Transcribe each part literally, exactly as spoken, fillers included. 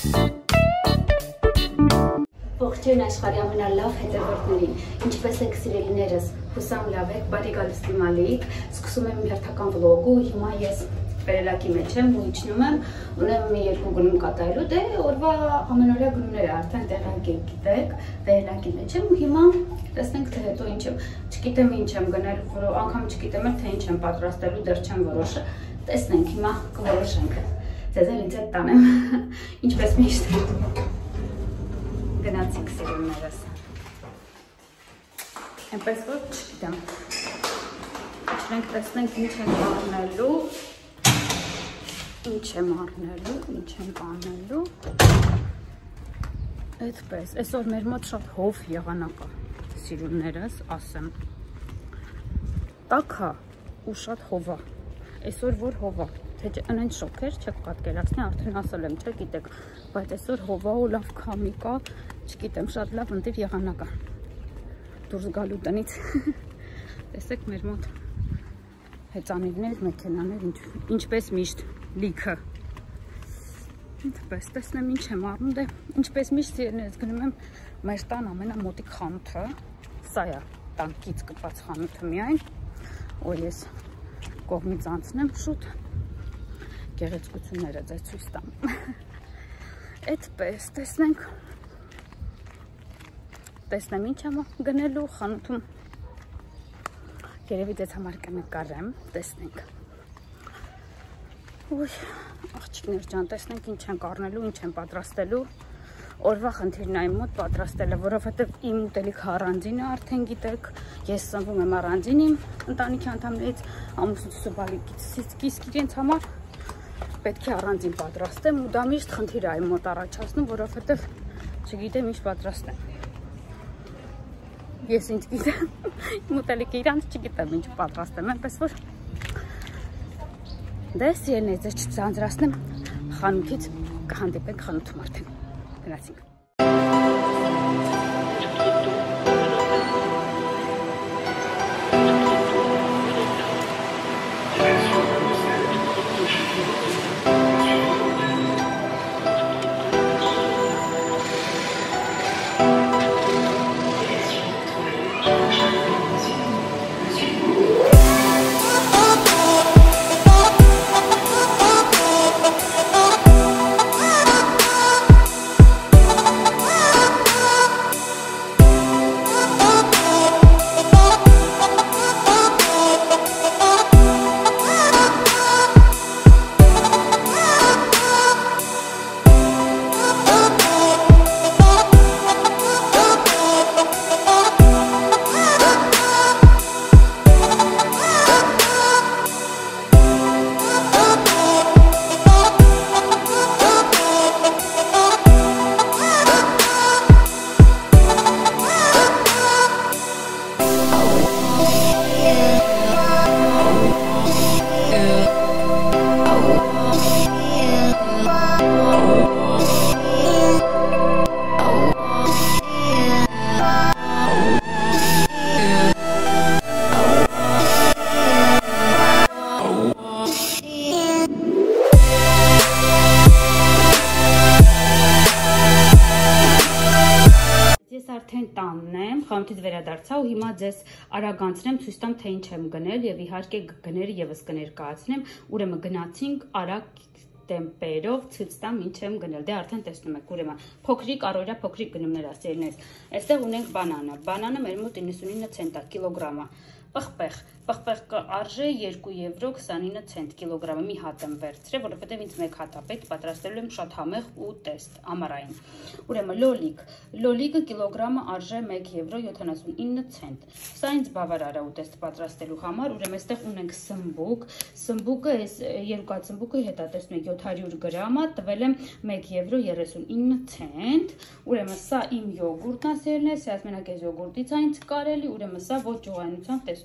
Ողջույն աշխարհի ամենալավ հետևորդներին, ինչպես եք սիրելիներս, հուսամ լավ եք, բարի գալուս դիմալիք, սկսում եմ հերթական վլոգը, հիմա ես վերելակի մեջ եմ ու իջնում եմ, ունեմ մի երկու գնում կատարելու, դե օրվա ամենօրյա գնումները արդեն տեղակ եք գիտեք, վերելակի մեջ եմ ու հիմա տեսնենք թե հետո ինչ եմ, չգիտեմ ինչ եմ գնել, անգամ չգիտեմ էլ թե ինչ եմ պատրաստելու, դեռ չեմ որոշը, տեսնենք հիմա կորոշենք, ձեզ էլ ինձ հետ տանեմ, ինչպես միշտ Գնացինք սիրուններս, այնպես որ չգիտեմ, իջնենք տեսնենք ինչ ենք առնելու, ինչ եմ առնելու, ինչ ենք անելու, այդպես, այսօր մեր մոտ շատ հով եղանակ է, սիրուններս, ասեմ, տաք է ու շատ հով է, այսօր որ հով է, թե անեն շոքեր չեք պատկերացնի, արդեն ասել եմ, չէ գիտեք, բայց այսօր հովա ու լավ քամի կա, չգիտեմ, շատ լավ ընտիր եղանակ է, դուրս գալու տնից, տեսեք մեր մոտ հեծանիվներ, մեքենաներ, ինչպես միշտ լիքը, ինչպես տեսնեմ ինչ եմ առնում, դե ինչպես միշտ ես գնում եմ մեր տան ամենամոտիկ խանութը, սա է տանկից կպած խանութը միայն, ու ես կողմից անցնեմ շուտ, գեղեցկությունները ձեզ ցույց տամ, այդպես տեսնենք, տեսնեմ ինչ եմ գնելու խանութում, երևի ձեզ համար կնկարեմ, տեսնենք, ուй, աղջիկներ ջան, տեսնենք ինչ ենք առնելու, ինչ եմ պատրաստելու, օրվա խնդիրն այն մոտ պատրաստելը, որովհետև իմ ուտելիք առանձինը արդեն գիտեք, ես սնվում եմ առանձին իմ ընտանիքի անդամներից, ամուսնուս ու բալիկից իսկ իրենց համար պետք է առանձին պատրաստեմ ու դա միշտ խնդիր է իմ մոտ առաջացնում, որովհետև չգիտեմ ինչ պատրաստեմ։ Ես ինձ գիտեմ, իմ ուտելիքը իրանց չգիտեմ ինչ պատրաստեմ, այնպես որ դե սիրելիներ ձեզ չձանձրացնեմ, խանութից կհանդիպենք խանութում արդեն։ Գնացինք։ Խանութից վերադարձա ու հիմա ձեզ արագանցնեմ, ցույց տամ թե ինչ եմ գնել եւ իհարկե գները եւս կներկայացնեմ, ուրեմն գնացինք արագ տեմպերով ցույց տամ ինչ եմ գնել, դե արդեն տեսնում եք, ուրեմն փոքրիկ առօրյա փոքրիկ գնումներ ասելնես, այստեղ ունենք բանանը, բանանը մեր մոտ իննսունինը ցենտ է կիլոգրամը, պղպեղ, պղպեղը արժե երկու եվրո քսանինը ցենտ կիլոգրամը, մի հատ եմ վերցրել, որովհետև ինձ մեկ հատ է պետք, պատրաստելու եմ շատ համեղ ու տեստ, ամառային։ Ուրեմն լոլիկ, լոլիկը կիլոգրամը արժե մեկ եվրո յոթանասունինը ցենտ։ Սա ինձ բավարար է ուտեստ պատրաստելու համար, ուրեմն այստեղ ունենք սմբուկ, սմբուկը այս երկու սմբուկի հետ է տեսնում եք յոթ հարյուր գրամ է, տվել եմ մեկ եվրո երեսունինը ցենտ, ուրեմն սա իմ յոգուրտն է սիրելիներս, ասած մենակ այս յոգուրտից է ինձ կարելի, ուրեմն սա ոչ ջողայնության տեսնում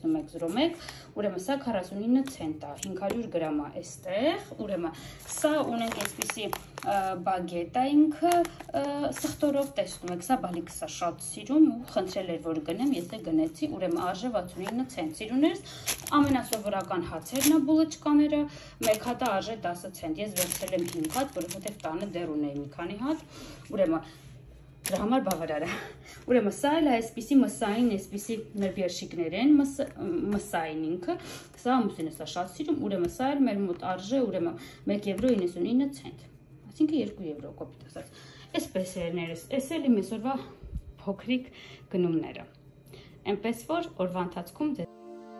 տեսնում եք զրո մեկ, ուրեմն սա քառասունինը ցենտ է, հինգ հարյուր գրամ է այստեղ, ուրեմն սա ունենք այսպիսի բագետ է ինքը սխտորով տեսնում եք, սա բալիկս է շատ սիրում ու խնդրել էր որ գնեմ, եթե գնեցի, ուրեմն արժե վաթսունինը ցենտ, սիրուներս, ամենասովորական հացերն է բուլոչկաները, մեկ հատը արժե տասը ցենտ, ես վերցրել եմ հինգ հատ, որովհետև տանը դեռ ունեի մի քանի հատ, ուրեմն դրա համար բավարար է։ Ուրեմն սա էլ այսպիսի մսային, այսպիսի մեր երշիկներ են, մսային ինքը, սա ամուսինս է շատ սիրում, ուրեմն սա էլ մեր մոտ արժե, ուրեմն մեկ եվրո իննսունինը ցենտ, այսինքն երկու եվրո կոպիտ ասած։ Այսպես երներս, այս էլ իմ այսօրվա փոքրիկ գնումները։ Այնպես որ օրվա ընթացքում ձեզ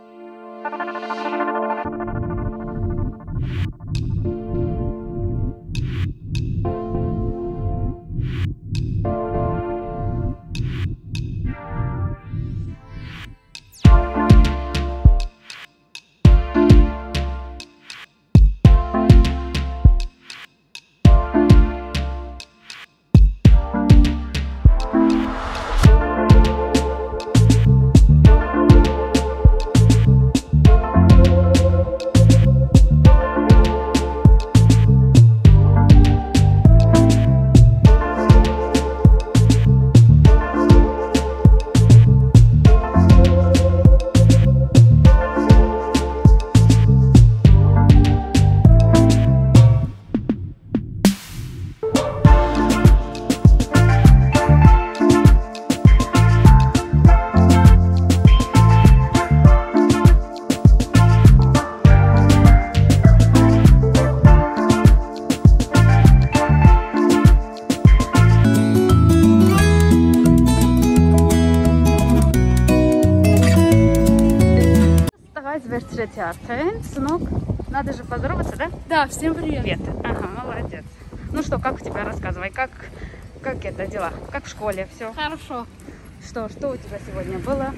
верцрете Артен, сынок. Надо же поздороваться, да? Да, всем привет. Привет. Ага, молодец. Ну что, как у тебя, рассказывай, как, как это дела? Как в школе, все? Хорошо. Что, что у тебя сегодня было?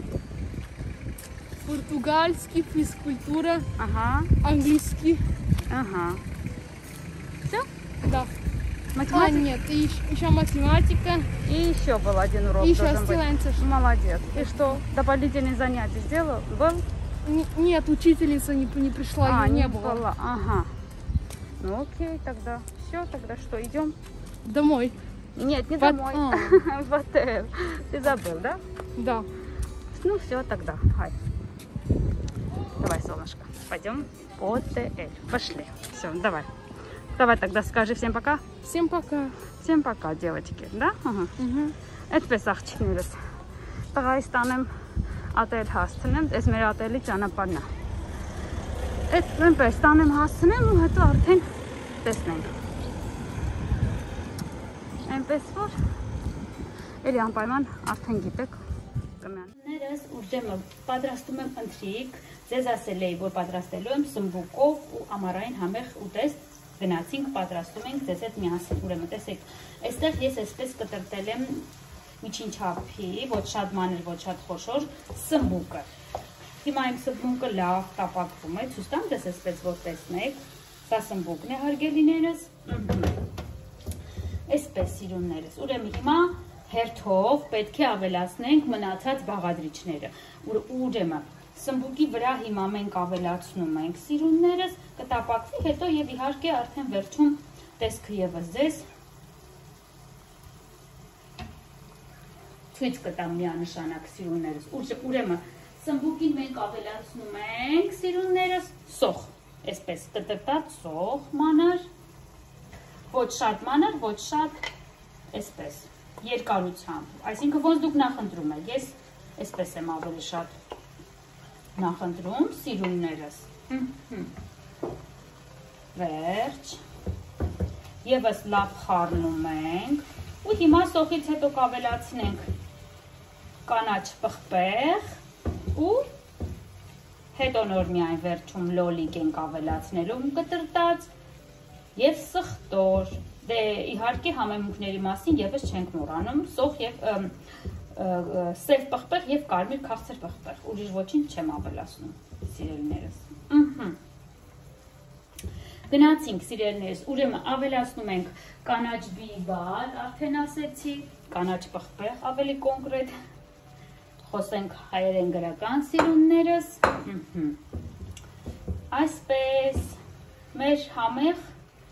Португальский, физкультура, Ага, английский. ага. Все? Да. А, Математика? нет, и еще, еще математика. И еще был один урок. И еще должен быть. стилэнцеш. Молодец. И что, дополнительные занятия сделал? Был? Н- Нет, учительница не, не пришла, А, ее не не было. было. Ага. Ну окей, тогда. Все, тогда что, идем? Домой. Нет, не В от- домой. а. В отель. Ты забыл, да? Да. Ну все, тогда. Хай. Давай, солнышко. Пойдем в отель. Пошли. Все, давай. Давай тогда скажи всем пока. Всем пока. Всем пока, девочки. Да? Ага. Угу. Այդպես աղջիկներս տղայից տանեմ ատել հասցնեմ, այս մեր ատելի ճանապարհն է։ Այդ այնպես տանեմ հասցնեմ ու հետո արդեն տեսնենք։ Այնպես որ էլի անպայման արդեն գիտեք կմյաններս ուժեմը պատրաստում եմ ընթրիկ, ձեզ ասել էի, որ պատրաստելու եմ սմբուկով ու ամառային համեղ ուտեստ գնացինք պատրաստում ենք ձեզ հետ միասին, ուրեմն տեսեք, այստեղ ես այսպես կտրտել եմ միջին չափի, ոչ շատ մանր, ոչ շատ խոշոր սմբուկը։ Հիմա իմ սմբուկը լավ տապակվում է, ցույց տամ ձեզ այսպես որ տեսնեք, սա սմբուկն է հարգելիներս։ Այսպես սիրուններս, ուրեմն հիմա հերթով պետք է ավելացնենք մնացած բաղադրիչները, ուրեմն սմբուկի վրա հիմա մենք ավելացնում ենք սիրուններս, կտապակվի, հետո եւ իհարկե արդեն վերջում տեսքը եւս ձեզ ցույց կտամ միանշանակ սիրուններս։ Ուրեմն սմբուկին մենք ավելացնում ենք սիրուններս սոխ, այսպես կտրտած սոխ մանր, ոչ շատ մանր, ոչ շատ այսպես երկարությամբ, այսինքն ոնց դուք նախընտրում եք, ես այսպես եմ ավելի շատ նախընտրում սիրուններս։ Վերջ եւս լավ խառնում ենք ու հիմա սոխից հետո կավելացնենք կանաչ պղպեղ ու հետո նոր միայն վերջում լոլիկ ենք ավելացնելու կտրտած եւ սխտոր։ Դե իհարկե համեմունքների մասին եւս չենք մոռանում, սոխ եւ սև պղպեղ եւ կարմիր քաղցր պղպեղ, ուրիշ ոչինչ չեմ ավելացնում, սիրելիներս։ Գնացինք սիրելիներս, ուրեմն ավելացնում ենք կանաչ բիբար, արդեն ասեցի, կանաչ պղպեղ, ավելի կոնկրետ, խոսենք հայերեն գրական սիրուններս, այսպես, մեր համեղ,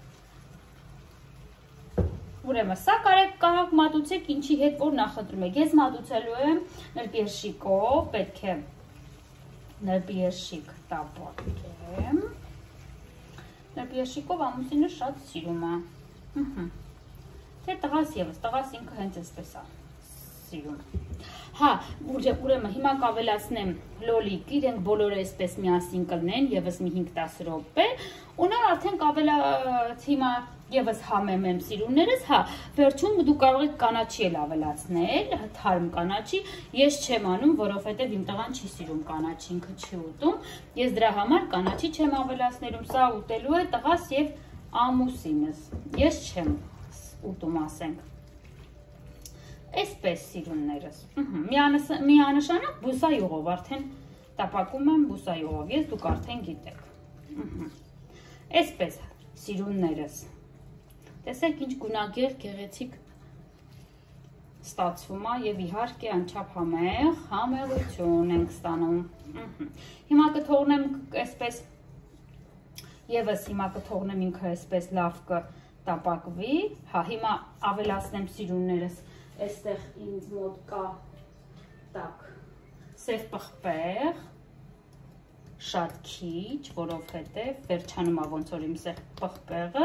ուրեմն սա կարեք կարող մատուցեք ինչի հետ որ նախընտրում եք, ես մատուցելու եմ նրբերշիկով, պետք է նրբերշիկ տապակեմ, նրբերշիկով ամուսինը շատ սիրում է, թե տղաս ևս, տղաս ինքը հենց այսպես է սիրում, հա, ուրեմն հիմա կավելացնեմ լոլիկ, իրենք բոլորը այսպես միասին կլնեն, ևս մի հինգ-դաս րոպե, ու նա արդեն կավելաց հիմա ևս համեմ եմ սիրուններս, հա, վերջում դու կարող եք կանաչի էլ ավելացնել, թարմ կանաչի, ես չեմ անում, որովհետև իմ տղան չի սիրում կանաչի, ինքը չի ուտում, ես դրա համար կանաչի չեմ ավելացնելում, սա ուտելու է տղաս և ամուսինս, ես չեմ ուտում ասենք, այսպես սիրուններս, միանշանակ բուսայուղով, արդեն տապակում եմ բուսայուղով, ես դուք արդեն գիտեք, այսպես սիրուններս, տեսեք ինչ գունագեղ գեղեցիկ ստացվում է և իհարկե անչափ համեղ, համեղություն ենք ստանում, հիմա կթողնեմ այսպես, ևս հիմա կթողնեմ ինքը այսպես լավ կտապակվի, հա հիմա ավելացնեմ սիրուններս, այստեղ ինձ մոտ կա տակ սև պղպեղ, շատ քիչ, որովհետև վերջանում է ոնց որ իմ սև պղպեղը,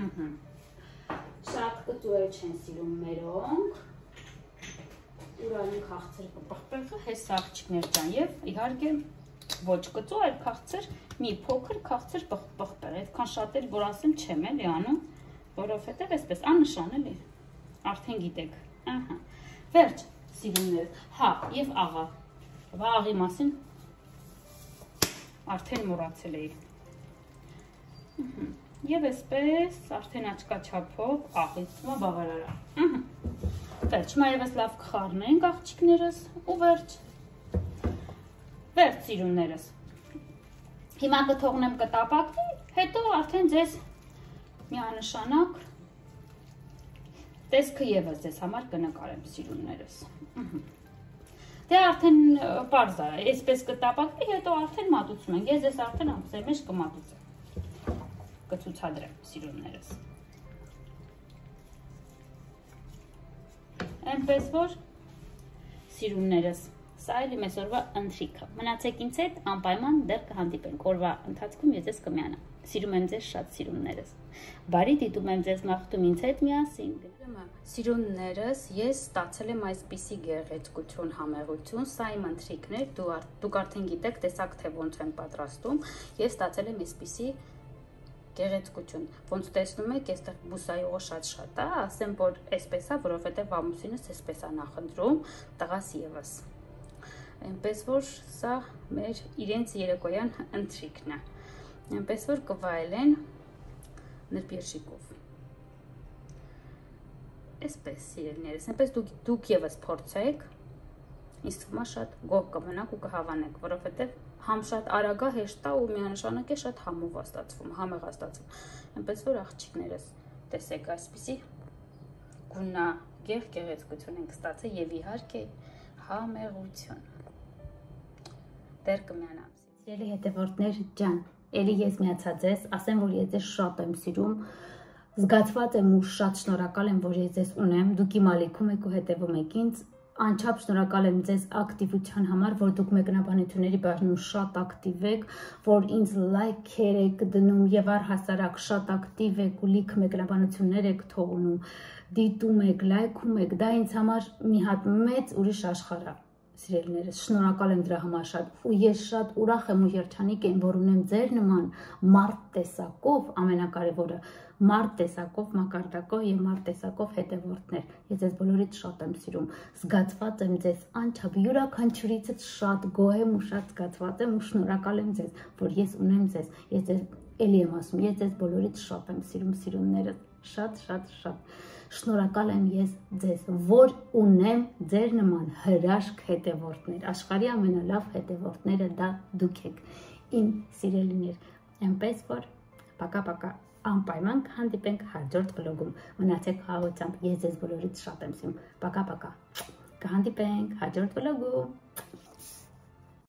շատ կտուել չեն սիրում մերոնք, ուրալին քաղցր պղպեղը, հես աղջիկներ ջան և իհարկե ոչ կծու, այլ քաղցր, մի փոքր քաղցր պղպեղ, այդքան շատ էլ որ ասեմ չեմ էլի անում, որովհետև այսպես աննշան էլի, արդեն գիտեք, վերջ սիրուններ, հա և աղա, աղի մասին արդեն մոռացել էի, և այսպես արդեն աչկա չափով աղից մա բավարարա, վերջ, հիմա ևս լավ կխառնենք աղջիկներս ու վերջ, վերջ սիրուններս, հիմա կթողնեմ կտապակվի, հետո արդեն ձեզ միանշանակ տեսքը ևս ձեզ համար կնկարեմ սիրուններս, դե արդեն պարզ է, այսպես կտապակվի, հետո արդեն մատուցում ենք, ես ձեզ արդեն ամսեր մեջ կմատուցեմ, կցուցադրեմ սիրուններս, այնպես որ սիրուններս, սա էլի մեզ օրվա ընթրիքը, մնացեք ինձ հետ անպայման դեռ կհանդիպենք, օրվա ընթացքում ես ձեզ կմիանամ, սիրում եմ ձեզ շատ սիրուններս, բարի դիտում եմ ձեզ մաղթում ինձ հետ միասին, սիրուններս ես ստացել եմ այսպիսի գեղեցկություն համեղություն, սա իմ ընթրիքն էր, դուք արդեն գիտեք, տեսակ թե ոնց եմ պատրաստում, ես ստացել եմ այսպիսի գեղեցկություն, ոնց տեսնում եք, այստեղ բուսայուղը շատ-շատ է, ասեմ, որ այսպես է, որովհետև ամուսինս այսպես է նախընտրում, տղաս ևս, այնպես որ սա մեր իրենց երեկոյան ընթրիքն է, այնպես որ կվայելեն նրբերշիկով, այսպես սիրելիներս, այնպես դուք ևս փորձեք, ինձ թվում է շատ գոհ կմնաք ու կհավանեք, որովհետև համ շատ արագ է, հեշտ է ու միանշանակ է շատ համով է ստացվում, համեղ է ստացվում, այնպես որ աղջիկներս տեսեք այսպիսի գունագեղ գեղեցկություն ենք ստացել և իհարկե համեղություն, դեռ կմիանամ, սիրելի հետևորդներ ջան, էլի ես միացա ձեզ, ասեմ, որ ես ձեզ շատ եմ սիրում, զգացված եմ ու շատ շնորհակալ եմ, որ ես ձեզ ունեմ, դուք իմ ալիքում եք ու հետևում եք ինձ, անչափ շնորհակալ եմ ձեզ ակտիվության համար, որ դուք մեկնաբանությունների բաժնում շատ ակտիվ եք, որ ինձ լայքեր եք դնում և առհասարակ շատ ակտիվ եք ու լիք մեկնաբանություններ եք թողնում, դիտում եք, լայքում եք, դա ինձ համար մի հատ մեծ ուրիշ աշխարհ է, սիրելիներս, շնորհակալ եմ դրա համար շատ ու ես շատ ուրախ եմ ու երջանիկ եմ, որ ունեմ ձեր նման մարդ տեսակով, ամենակարևորը մարդ տեսակով մակարդակով և մարդ տեսակով հետևորդներ, ես ձեզ բոլորից շատ եմ սիրում, զգացված եմ ձեզ անչափ յուրաքանչյուրիցս շատ գոհ եմ ու շատ զգացված եմ ու շնորհակալ եմ ձեզ, որ ես ունեմ ձեզ, ես ձեզ էլի եմ ասում, ես ձեզ բոլորից շատ եմ սիրում սիրուններս, շատ շատ շատ շնորհակալ եմ ես ձեզ, որ ունեմ ձեր նման հրաշք հետևորդներ, աշխարհի ամենալավ հետևորդները դա դուք եք, իմ սիրելիներ, այնպես որ պակա-պակա անպայման կհանդիպենք հաջորդ վլոգում, մնացեք խաղաղությամբ, ես ձեզ բոլորից շատ եմ սիրում, պակա-պակա, կհանդիպենք հաջորդ վլոգում։